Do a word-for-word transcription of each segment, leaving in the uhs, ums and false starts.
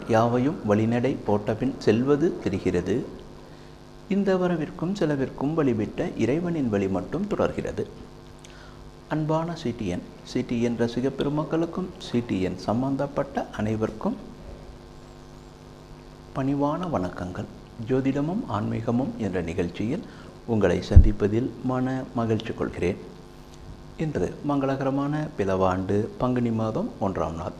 யாவையும் வழிநடை போட்டபின் செல்வது தெரிகிறது. இந்த வரவிற்கும் செலவிற்கும் வழிவிட்ட இறைவனின் வழி மட்டும் தொடர்கிறது. அன்பான சிடிஎன் சிடிஎன் ரசிக பெருமக்களுக்கும் சிடிஎன் சம்பந்தப்பட்ட அனைவருக்கும் பணிவான வணக்கங்கள். ஜோதிடமும் ஆன்மீகமும் என்ற நிகழ்ச்சியில் உங்களை சந்திப்பதில் மன மகிழ்ச்சி கொள்கிறேன். இன்று மங்களகரமான பிளவாண்டு பங்குனி மாதம் ஒன்றாம் நாள்.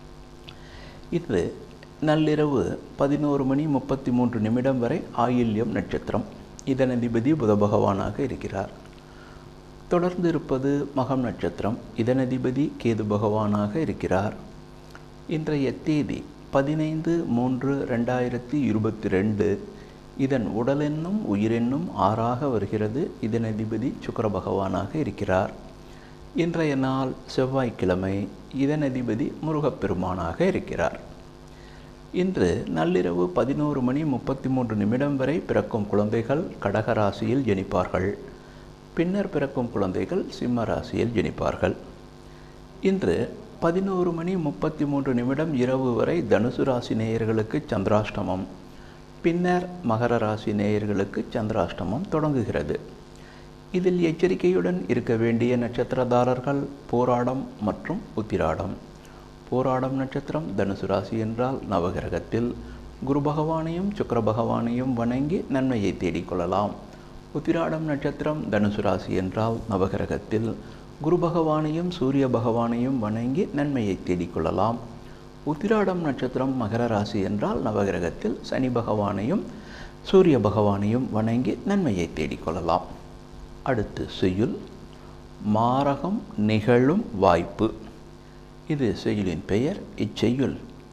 இன்று நள்ளிரவு பதினோரு மணி முப்பத்தி மூன்று நிமிடம் வரை ஆயில்யம் நட்சத்திரம். இதன் அதிபதி புத பகவானாக இருக்கிறார். தொடர்ந்து இருப்பது மகம் நட்சத்திரம். இதன் அதிபதி கேது பகவானாக இருக்கிறார். இன்றைய தேதி பதினைந்து மூன்று ரெண்டாயிரத்தி இருபத்தி ரெண்டு. இதன் உடலென்னும் உயிரென்னும் ஆறாக வருகிறது. இதன் அதிபதி சுக்கிர பகவானாக இருக்கிறார். இன்றைய நாள் செவ்வாய்க்கிழமை. இதன் அதிபதி முருகப்பெருமானாக இருக்கிறார். இன்று நள்ளிரவு பதினோரு மணி முப்பத்தி மூன்று நிமிடம் வரை பிறக்கும் குழந்தைகள் கடகராசியில் ஜனிப்பார்கள். பின்னர் பிறக்கும் குழந்தைகள் சிம்ம ராசியில் ஜனிப்பார்கள். இன்று பதினோரு மணி முப்பத்தி மூன்று நிமிடம் இரவு வரை தனுசு ராசி நேயர்களுக்கு சந்திராஷ்டமம். பின்னர் மகர ராசி நேயர்களுக்கு சந்திராஷ்டமம் தொடங்குகிறது. இதில் எச்சரிக்கையுடன் இருக்க வேண்டிய நட்சத்திரதாரர்கள் போராடம் மற்றும் உத்திராடம். போராடம் நட்சத்திரம் தனுசு ராசி என்றால் நவகிரகத்தில் குரு பகவானையும் சுக்கிர பகவானையும் வணங்கி நன்மையை தேடிக்கொள்ளலாம். உத்திராடம் நட்சத்திரம் தனுசு ராசி என்றால் நவகிரகத்தில் குரு பகவானையும் சூரிய பகவானையும் வணங்கி நன்மையை தேடிக்கொள்ளலாம். உத்திராடம் நட்சத்திரம் மகர ராசி என்றால் நவகிரகத்தில் சனி பகவானையும் சூரிய பகவானையும் வணங்கி நன்மையை தேடிக்கொள்ளலாம். அடுத்து செய்யுள் மாரகம் நிகழும் வாய்ப்பு. இது செய்யுளின் பெயர். இச்செய்யுள்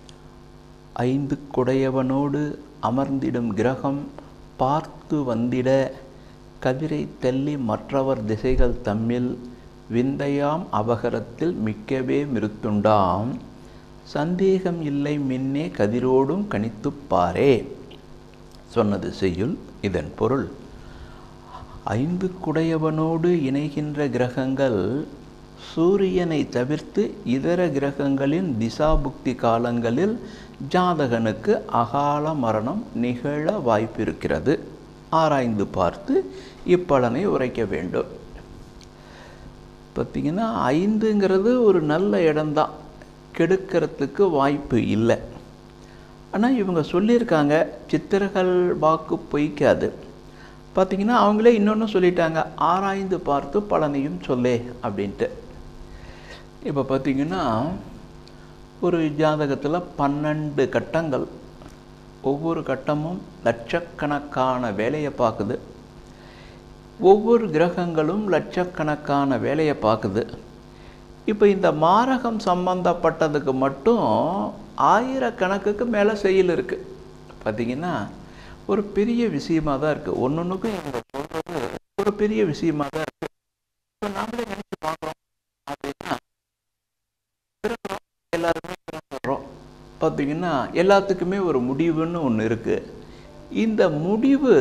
ஐந்து குடையவனோடு அமர்ந்திடும் கிரகம் பார்த்து வந்திட கதிரை தள்ளி மற்றவர் திசைகள் தம்மில் விந்தையாம் அபகரத்தில் மிக்கவே மிருத்துண்டாம் சந்தேகம் இல்லை மின்னே கதிரோடும் கணித்துப்பாரே. சொன்னது செய்யுள். இதன் பொருள், ஐந்து குடையவனோடு இணைகின்ற கிரகங்கள் சூரியனை தவிர்த்து இதர கிரகங்களின் திசாபுக்தி காலங்களில் ஜாதகனுக்கு அகால மரணம் நிகழ வாய்ப்பிருக்கிறது. ஆராய்ந்து பார்த்து இப்பலனை உரைக்க வேண்டும். பார்த்திங்கன்னா ஐந்துங்கிறது ஒரு நல்ல இடம்தான், கெடுக்கிறதுக்கு வாய்ப்பு இல்லை. ஆனால் இவங்க சொல்லியிருக்காங்க சித்திரர்கள் வாக்கு பொய்க்காது. பார்த்திங்கன்னா அவங்களே இன்னொன்று சொல்லிட்டாங்க, ஆராய்ந்து பார்த்து பலனையும் சொல்லே அப்படின்ட்டு. இப்போ பார்த்திங்கன்னா ஒரு ஜாதகத்தில் பன்னெண்டு கட்டங்கள், ஒவ்வொரு கட்டமும் லட்சக்கணக்கான வேலையை பார்க்குது. ஒவ்வொரு கிரகங்களும் லட்சக்கணக்கான வேலையை பார்க்குது. இப்போ இந்த மாரகம் சம்பந்தப்பட்டதுக்கு மட்டும் ஆயிரக்கணக்குக்கு மேலே செயல் இருக்குது. பார்த்திங்கன்னா ஒரு பெரிய விஷயமாக தான் இருக்குது. ஒன்று ஒன்றுக்கும் இவங்க சொல்கிறது ஒரு பெரிய விஷயமாக தான் இருக்குது. இப்போ நாமளே நினச்சி பார்க்குறோம் அப்படின்னா பிறக்கிறோம், எல்லாருமே பிறக்கிறோம். பார்த்திங்கன்னா எல்லாத்துக்குமே ஒரு முடிவுன்னு ஒன்று இருக்குது. இந்த முடிவு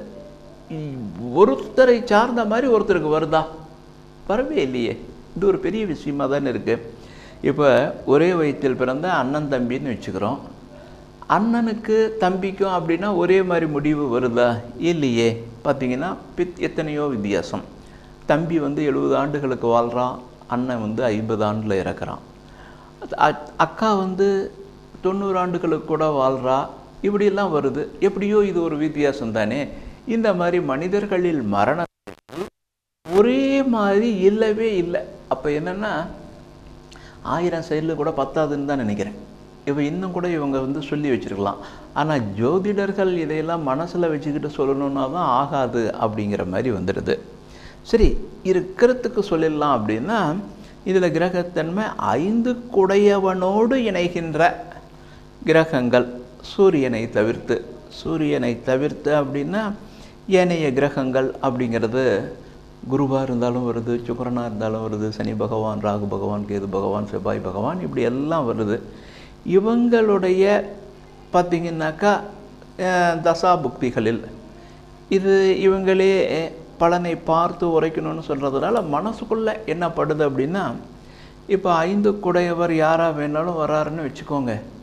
ஒருத்தரை சார்ந்த மாதிரி ஒருத்தருக்கு வருதா? வரவே இல்லையே. இது ஒரு பெரிய விஷயமாக தானே இருக்குது. இப்போ ஒரே வயிற்றில் பிறந்த அண்ணன் தம்பின்னு வச்சுக்கிறோம். அண்ணனுக்கு தம்பிக்கும் அப்படின்னா ஒரே மாதிரி முடிவு வருதா? இல்லையே. பார்த்திங்கன்னா பித் எத்தனையோ வித்தியாசம். தம்பி வந்து எழுபது ஆண்டுகளுக்கு வாழ்கிறான், அண்ணன் வந்து ஐம்பது ஆண்டில் இறக்குறான். அக்கா வந்து தொண்ணூறு ஆண்டுகளுக்கு கூட வாழ்கிறா. இப்படியெல்லாம் வருது. எப்படியோ இது ஒரு வித்தியாசம் தானே. இந்த மாதிரி மனிதர்களில் மரணம் ஒரே மாதிரி இல்லவே இல்லை. அப்போ என்னென்னா ஆயிரம் செயலில் கூட பத்தாதுன்னு தான் நினைக்கிறேன். இப்போ இன்னும் கூட இவங்க வந்து சொல்லி வச்சுருக்கலாம். ஆனால் ஜோதிடர்கள் இதையெல்லாம் மனசில் வச்சுக்கிட்டு சொல்லணுன்னா தான் ஆகாது அப்படிங்கிற மாதிரி வந்துடுது. சரி, இருக்கிறதுக்கு சொல்லிடலாம் அப்படின்னா இதில் கிரகத்தன்மை ஐந்து குடையவனோடு இணைகின்ற கிரகங்கள் சூரியனை தவிர்த்து. சூரியனை தவிர்த்து அப்படின்னா ஏனைய கிரகங்கள் அப்படிங்கிறது குருவாக இருந்தாலும் வருது, சுக்கிரனாக இருந்தாலும் வருது, சனி பகவான், ராகு பகவான், கேது பகவான், செவ்வாய் பகவான், இப்படி எல்லாம் வருது. இவங்களுடைய பார்த்திங்கனாக்கா தசாபுக்திகளில் இது இவங்களே பலனை பார்த்து உரைக்கணும்னு சொல்கிறதுனால மனசுக்குள்ளே என்ன படுது அப்படின்னா, இப்போ ஐந்து குடையவர் யாராக வேணாலும் வராருன்னு வச்சுக்கோங்க.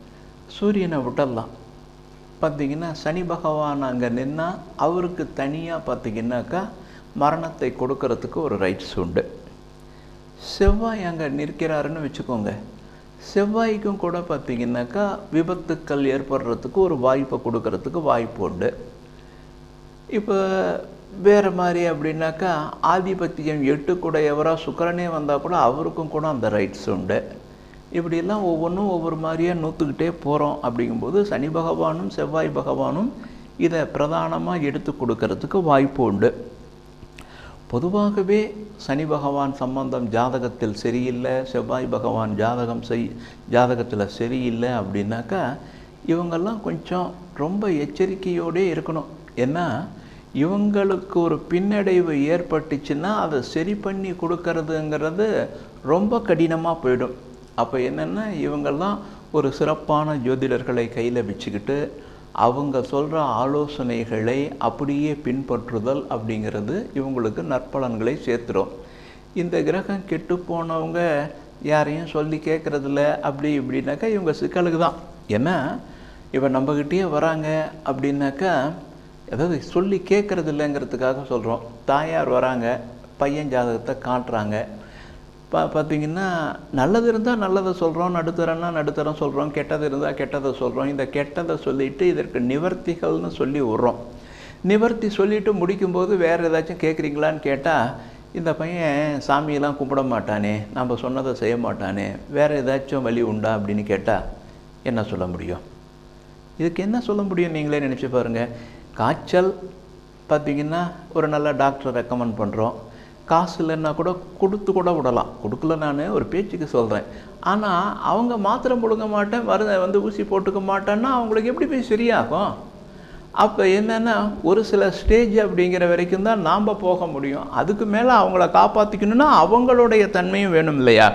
சூரியனை விட்டுடலாம். பார்த்திங்கன்னா சனி பகவான் அங்கே நின்னால் அவருக்கு தனியாக பார்த்திங்கன்னாக்கா மரணத்தை கொடுக்கறதுக்கு ஒரு ரைட்ஸ் உண்டு. செவ்வாய் அங்கே நிற்கிறாருன்னு வச்சுக்கோங்க, செவ்வாய்க்கும் கூட பார்த்திங்கனாக்கா விபத்துக்கள் ஏற்படுறதுக்கு ஒரு வாய்ப்பை கொடுக்கறதுக்கு வாய்ப்பு உண்டு. இப்போ வேறு மாதிரி அப்படின்னாக்கா ஆதிபத்தியம் எட்டு கூட எவராக சுக்கிரனே வந்தால் கூட அவருக்கும் கூட அந்த ரைட்ஸ் உண்டு. இப்படியெல்லாம் ஒவ்வொன்றும் ஒவ்வொரு மாதிரியாக நூற்றுக்கிட்டே போகிறோம். அப்படிங்கும்போது சனி பகவானும் செவ்வாய் பகவானும் இதை பிரதானமாக எடுத்து கொடுக்கறதுக்கு வாய்ப்பு உண்டு. பொதுவாகவே சனி பகவான் சம்பந்தம் ஜாதகத்தில் சரியில்லை, செவ்வாய் பகவான் ஜாதகம் செய் ஜாதகத்தில் சரியில்லை அப்படின்னாக்கா இவங்கெல்லாம் கொஞ்சம் ரொம்ப எச்சரிக்கையோடே இருக்கணும். ஏன்னா இவங்களுக்கு ஒரு பின்னடைவு ஏற்பட்டுச்சுன்னா அதை சரி பண்ணி கொடுக்கறதுங்கிறது ரொம்ப கடினமாக போயிடும். அப்போ என்னென்னா இவங்கெல்லாம் ஒரு சிறப்பான ஜோதிடர்களை கையில் வச்சுக்கிட்டு அவங்க சொல்கிற ஆலோசனைகளை அப்படியே பின்பற்றுதல் அப்படிங்கிறது இவங்களுக்கு நற்பலன்களை சேர்த்துடும். இந்த கிரகம் கெட்டு போனவங்க யாரையும் சொல்லி கேட்குறதில்ல அப்படி இப்படின்னாக்கா இவங்க சிக்கலுக்கு தான். ஏன்னா இப்போ நம்மக்கிட்டேயே வராங்க அப்படின்னாக்கா அதாவது சொல்லி கேட்குறது இல்லைங்கிறதுக்காக சொல்கிறோம். தாயார் வராங்க, பையன் ஜாதகத்தை காட்டுறாங்க. பா பார்த்திங்கன்னா நல்லது இருந்தால் நல்லதை சொல்கிறோம், நடுத்தரம்னா நடுத்தரம் சொல்கிறோம், கெட்டது இருந்தால் கெட்டதை சொல்கிறோம். இந்த கெட்டதை சொல்லிவிட்டு இதற்கு நிவர்த்திகள்னு சொல்லி விட்றோம். நிவர்த்தி சொல்லிவிட்டு முடிக்கும்போது வேறு ஏதாச்சும் கேட்குறீங்களான்னு கேட்டால் இந்த பையன் சாமியெல்லாம் கும்பிட மாட்டானே, நம்ம சொன்னதை செய்ய மாட்டானே, வேறு ஏதாச்சும் வழி உண்டா அப்படின்னு கேட்டால் என்ன சொல்ல முடியும்? இதுக்கு என்ன சொல்ல முடியும் நீங்களே நினச்சி பாருங்கள். காய்ச்சல் பார்த்திங்கன்னா ஒரு நல்ல டாக்டரை ரெக்கமெண்ட் பண்ணுறோம். காசு இல்லைன்னா கூட கொடுத்து கூட விடலாம். கொடுக்கல, நான் ஒரு பேச்சுக்கு சொல்கிறேன். ஆனால் அவங்க மாத்திரை முழுங்க மாட்டேன், மருந்து வந்து ஊசி போட்டுக்க மாட்டேன்னா அவங்களுக்கு எப்படி போய் சரியாகும்? அப்போ என்னென்னா ஒரு சில ஸ்டேஜ் அப்படிங்கிற வரைக்கும் தான் நாம் போக முடியும். அதுக்கு மேலே அவங்கள காப்பாற்றிக்கணுன்னா அவங்களுடைய தன்மையும் வேணும் இல்லையா?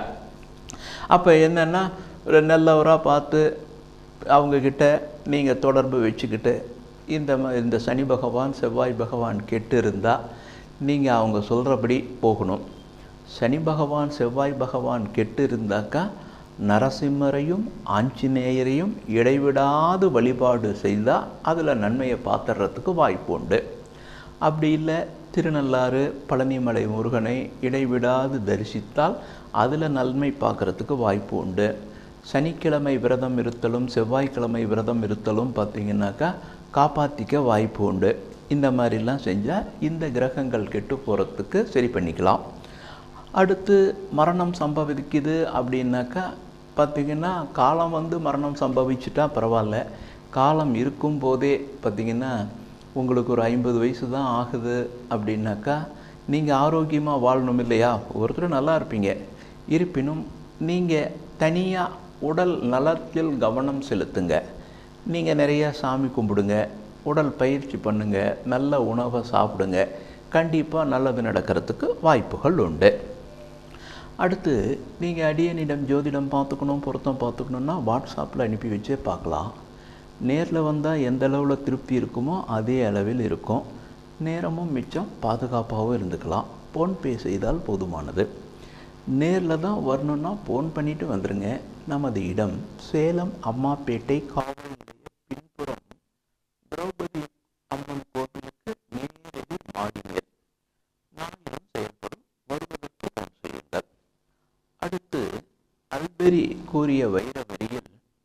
அப்போ என்னென்னா ஒரு நல்லவராக பார்த்து அவங்கக்கிட்ட நீங்கள் தொடர்பு வச்சுக்கிட்டு இந்த இந்த சனி பகவான் செவ்வாய் பகவான் கெட்டு இருந்தால் நீங்கள் அவங்க சொல்கிறபடி போகணும். சனி பகவான் செவ்வாய் பகவான் கெட்டு இருந்தாக்கா நரசிம்மரையும் ஆஞ்சநேயரையும் இடைவிடாது வழிபாடு செய்தால் அதில் நன்மையை பார்த்துறதுக்கு வாய்ப்பு உண்டு. அப்படி இல்லை திருநள்ளாறு பழனிமலை முருகனை இடைவிடாது தரிசித்தால் அதில் நன்மை பார்க்குறதுக்கு வாய்ப்பு உண்டு. சனிக்கிழமை விரதம் இருத்தலும் செவ்வாய்க்கிழமை விரதம் இருத்தலும் பார்த்திங்கனாக்கா காப்பாற்றிக்க வாய்ப்பு உண்டு. இந்த மாதிரிலாம் செஞ்சால் இந்த கிரகங்கள் கெட்டு போகிறதுக்கு சரி பண்ணிக்கலாம். அடுத்து மரணம் சம்பவிக்குது அப்படின்னாக்கா பார்த்திங்கன்னா காலம் வந்து மரணம் சம்பவிச்சுட்டா பரவாயில்ல. காலம் இருக்கும்போதே பார்த்திங்கன்னா உங்களுக்கு ஒரு ஐம்பது வயசு தான் ஆகுது அப்படின்னாக்கா நீங்கள் ஆரோக்கியமாக வாழணும் இல்லையா? ஒருத்தர் நல்லா இருப்பீங்க. இருப்பினும் நீங்கள் தனியாக உடல் நலத்தில் கவனம் செலுத்துங்க. நீங்கள் நிறையா சாமி கும்பிடுங்க, உடல் பயிற்சி பண்ணுங்கள், நல்ல உணவை சாப்பிடுங்க. கண்டிப்பாக நல்லது நடக்கிறதுக்கு வாய்ப்புகள் உண்டு. அடுத்து நீங்கள் அடியனிடம் ஜோதிடம் பார்த்துக்கணும், பொருத்தம் பார்த்துக்கணுன்னா வாட்ஸ்அப்பில் அனுப்பி வச்சே பார்க்கலாம். நேரில் வந்தால் எந்த அளவில் திருப்தி இருக்குமோ அதே அளவில் இருக்கும். நேரமும் மிச்சம், பாதுகாப்பாகவும் இருந்துக்கலாம். ஃபோன்பே செய்தால் போதுமானது. நேரில் தான் வரணுன்னா ஃபோன் பண்ணிவிட்டு வந்துடுங்க. நமது இடம் சேலம் அம்மாப்பேட்டை காவல் பின்புறம் திரௌபதி அம்மன் கோவிலுக்கு நேரடி மாடியில் நாளிலும் செயல்படும். வருவதற்கு ஃபோன் செய்யுங்கள். அடுத்து அல்பெரி கூறிய வைர வரியில்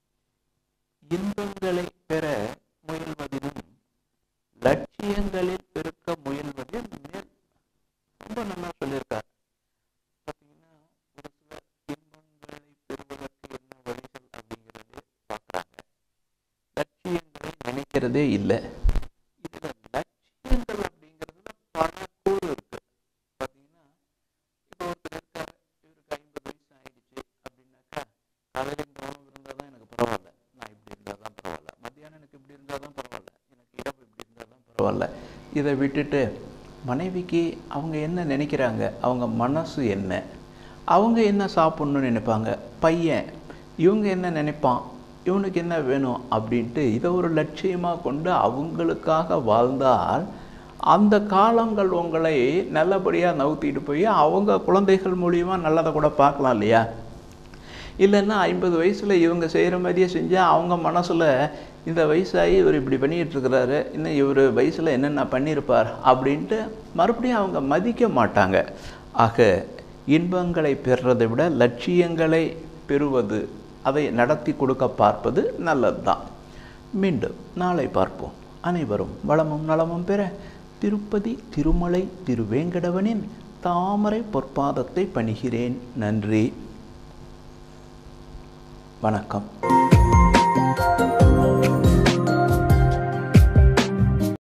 இன்பங்களை பெற முயல்வதிலும் லட்சியங்களில் பெருக்க முயல்வதில் மேல் ரொம்ப நல்லா சொல்லியிருக்கார். பார்த்தீங்கன்னா ஒரு சில இன்பங்களை பெறுவதற்கு என்ன வழிகள் அப்படிங்கிறது பார்க்குறாங்க. லட்சியங்களை நினைக்கிறதே இல்லை. இதுல லட்சியங்கள் அப்படிங்கிறதுல பல கூறு இருக்கு. பார்த்தீங்கன்னா இப்போ ஒருத்தர் இருக்காரு, இவருக்கு ஐம்பது வயசு ஆயிடுச்சு அப்படின்னாக்கா காலையில் கவனம் இருந்தால் தான் எனக்கு பரவாயில்ல, நான் இப்படி இருந்தால் தான் பரவாயில்ல, மத்தியானம் எனக்கு இப்படி இருந்தால் தான் பரவாயில்ல, எனக்கு இரவு இப்படி இருந்தால் தான் பரவாயில்ல. இதை விட்டுட்டு மனைவிக்கு அவங்க என்ன நினைக்கிறாங்க, அவங்க மனசு என்ன, அவங்க என்ன சாப்பிட்ணுன்னு நினைப்பாங்க, பையன் இவங்க என்ன நினைப்பான், இவனுக்கு என்ன வேணும் அப்படின்ட்டு இதை ஒரு லட்சியமாக கொண்டு அவங்களுக்காக வாழ்ந்தால் அந்த காலங்கள் உங்களை நல்லபடியாக நவுத்திட்டு போய் அவங்க குழந்தைகள் மூலியமாக நல்லதை கூட பார்க்கலாம் இல்லையா? இல்லைன்னா ஐம்பது வயசில் இவங்க செய்கிற மாதிரியே செஞ்சால் அவங்க மனசில் இந்த வயசாகி இவர் இப்படி பண்ணிகிட்ருக்கிறாரு, இன்னும் இவர் வயசில் என்னென்ன பண்ணியிருப்பார் அப்படின்ட்டு மறுபடியும் அவங்க மதிக்க மாட்டாங்க. ஆக இன்பங்களை பெறுறதை விட லட்சியங்களை பெறுவது, அதை நடத்தி கொடுக்க பார்ப்பது நல்லது தான். மீண்டும் நாளை பார்ப்போம். அனைவரும் வளமும் நலமும் பெற திருப்பதி திருமலை திருவேங்கடவனின் தாமரை பொற்பாதத்தை பணிகிறேன். நன்றி, வணக்கம்.